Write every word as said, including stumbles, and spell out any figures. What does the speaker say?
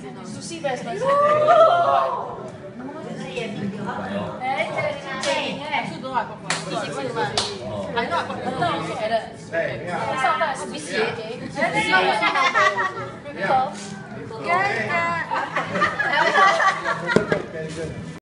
Sushi best best. Eh,是多少个？一起吃吗？还多少个？多少个的？上班是必须的。好。